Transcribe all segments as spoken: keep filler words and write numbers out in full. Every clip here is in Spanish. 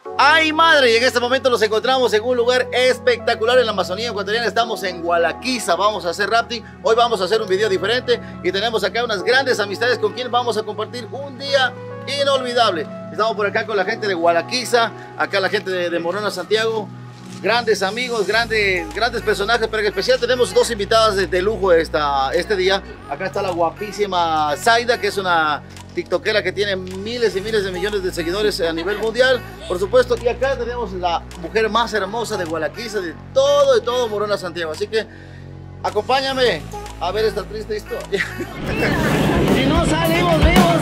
¡Ay, madre! Y en este momento nos encontramos en un lugar espectacular en la Amazonía ecuatoriana. Estamos en Gualaquiza, vamos a hacer rafting. Hoy vamos a hacer un video diferente y tenemos acá unas grandes amistades con quienes vamos a compartir un día inolvidable. Estamos por acá con la gente de Gualaquiza, acá la gente de, de Morona, Santiago. Grandes amigos, grandes, grandes personajes, pero en especial tenemos dos invitadas de, de lujo esta, este día. Acá está la guapísima Zaida, que es una tiktokera que tiene miles y miles de millones de seguidores a nivel mundial, por supuesto. Y acá tenemos la mujer más hermosa de Gualaquiza, de todo, de todo Morona, Santiago. Así que acompáñame a ver esta triste historia. Si no salimos vivos.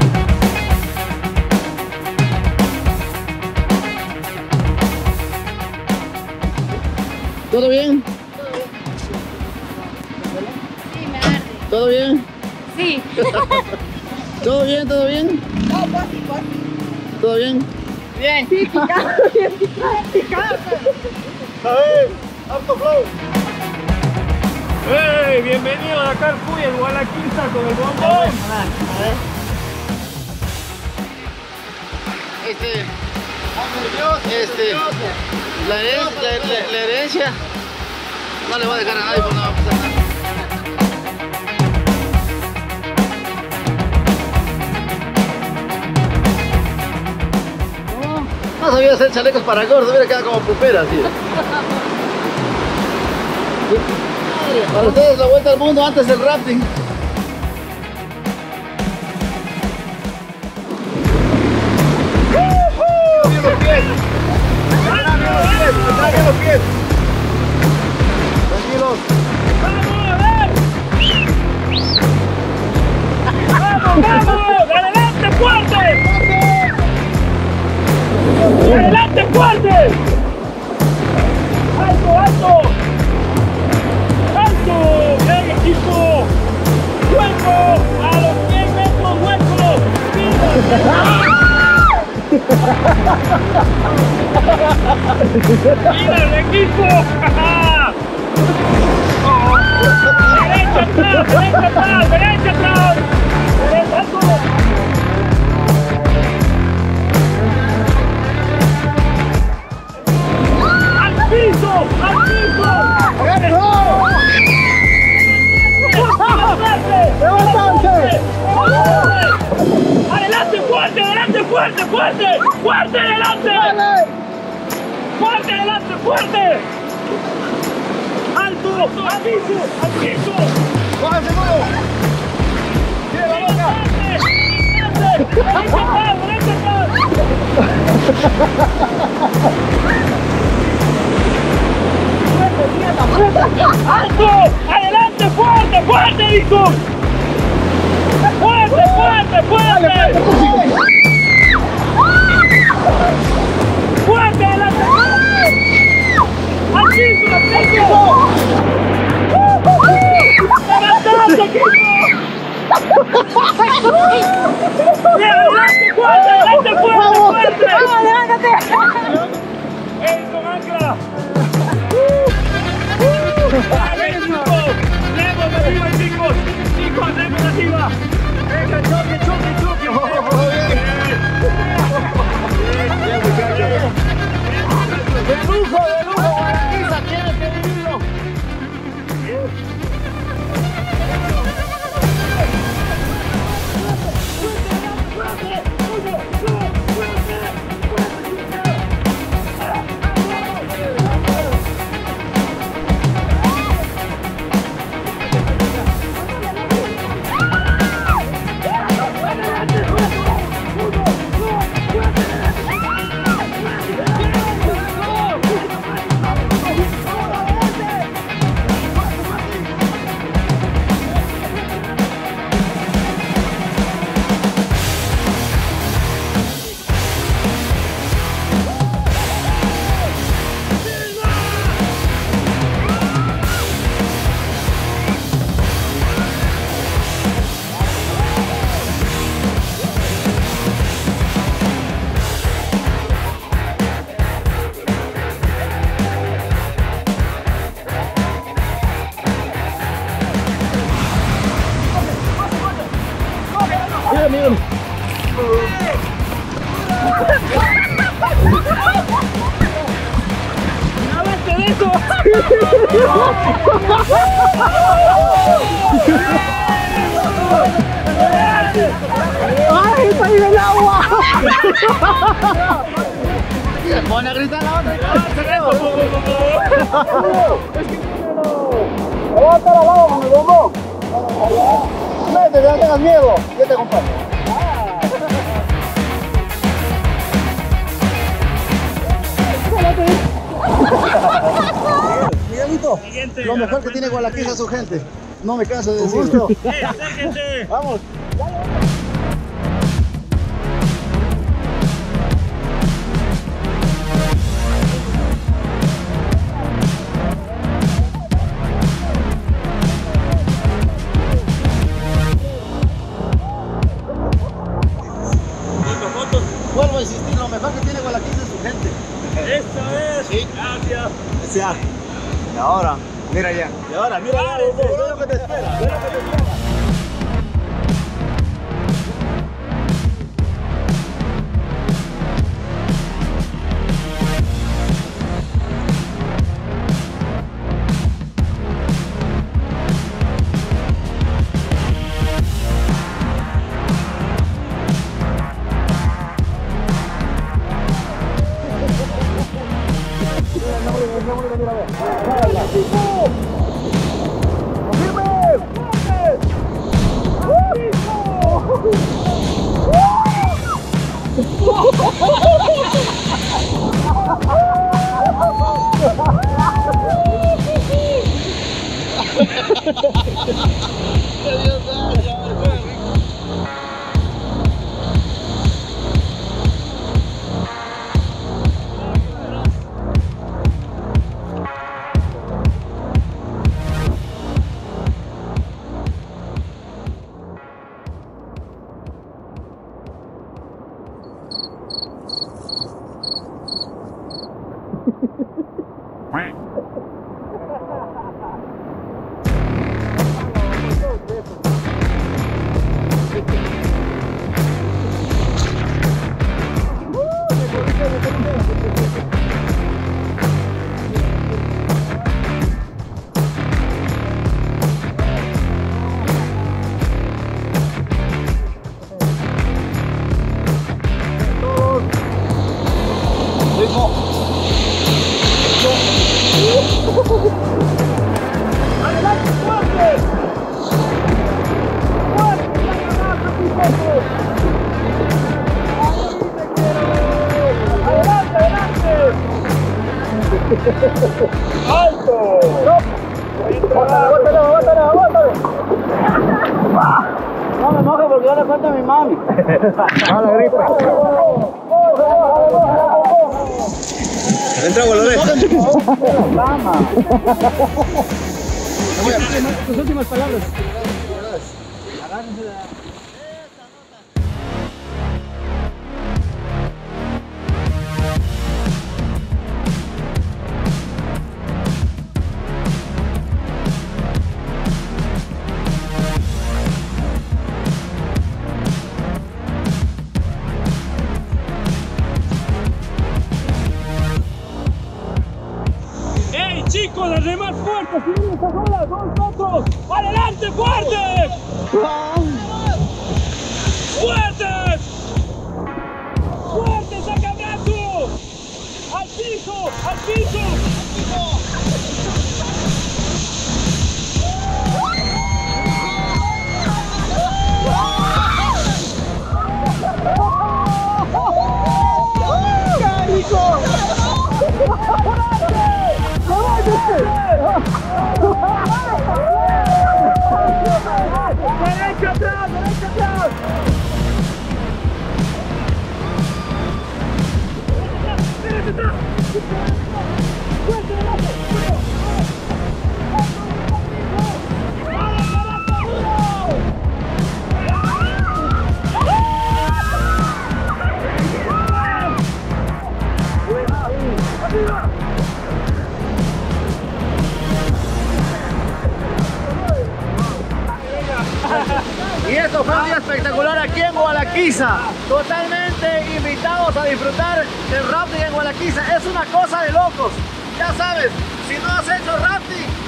¿Todo bien? Sí, me arde. ¿Todo bien? Sí. ¿Todo bien? ¿Todo bien? No, fácil, fácil. ¿Todo bien? Bien. Sí, picado, bien picado, picado. A ver, alto flow. ¡Hey! Bienvenido a Carfuy, el Gualaquiza con el bombón. A ver. Este, este, la herencia, la, la, la herencia, no le voy a dejar a nadie porque no va a pasar nada. No, no sabía hacer chalecos para gordos, hubiera quedado como pupera, tío. Para ustedes la vuelta al mundo antes del rafting. Los pies. Atrás los pies, atrás los pies. Tranquilos. ¡Vamos, vamos! ¡Adelante fuerte! ¡Adelante fuerte! ¡Alto, alto! ¡Alto! ¡Ven, equipo! ¡Hueco! ¡A los cien metros, hueco! ¡Mira! ¡Mira el equipo! Oh. ¡Derecha atrás! ¡Derecha atrás! ¡Derecha atrás! ¡Derecha atrás! ¡Al piso! ¡Al piso! ¡Levantante! ¡Adelante fuerte! ¡Adelante fuerte! ¡Fuerte! ¡Fuerte adelante! ¡Dale! ¡Fuerte adelante! ¡Fuerte! ¡Alto! ¡Al piso! ¡Al piso! ¡Coge seguro! ¡Tira la boca! ¡Derecha atrás! ¡Derecha atrás! ¡Alto! ¡Adelante! ¡Fuerte! ¡Fuerte, dijo! ¡Fuerte! ¡Fuerte! ¡Fuerte! ¡Fuerte! ¡Adelante! ¡Al piso! ¡Al piso! ¡Levantando, equipo! ¡Adelante! ¡Fuerte! ¡Adelante! ¡Fuerte! ¡Fuerte! ¡Vamos, levántate! ¡Eso, ancla! ¡Dale, chicos! ¡Lemos arriba, chicos! ¡Chicos, lemos arriba! ¡Venga, choque, choque, choque! ¡Bien, muchachos! ¡De lujo, de lujo! ¡Gualaquiza, tienes que vivirlo! ¡Fuerte, fuerte, fuerte! ¡Ay, está ahí en el agua! Se pone a gritar la otra. ¡Levanta la mano con el bombón! Vete, no tengas miedo. Yo te acompaño. Miguelito, lo mejor que tiene Gualaquiza es su gente. No me canso de decirlo. Vamos. Vuelvo a insistir, lo mejor que tiene Gualaquiza es su gente. Eso es. Sí. Gracias. Ya. Y ahora, mira allá. Y ahora, mira allá, ve lo que te espera, ve lo que te espera. ¡Alto! ¡Bótale, bótale, bótale! No me moje porque yo le cuento a mi mami. Ah, la gripe. Entra, Dolores. Vamos. Tus últimas palabras. ¡Ey, chicos! ¡A remar fuerte! ¡Subir esas olas! ¡Dos metros! ¡Adelante, fuertes! ¡Fuertes! ¡Fuertes! ¡Saca brazo! ¡Al piso! ¡Al piso! ¡Derecha atrás! ¡Derecha atrás! ¡Derecha atrás! ¡Fuerte, derecha! Y esto fue un día espectacular aquí en Gualaquiza. Totalmente invitados a disfrutar del rafting en Gualaquiza. Es una cosa de locos. Ya sabes, si no has hecho rafting,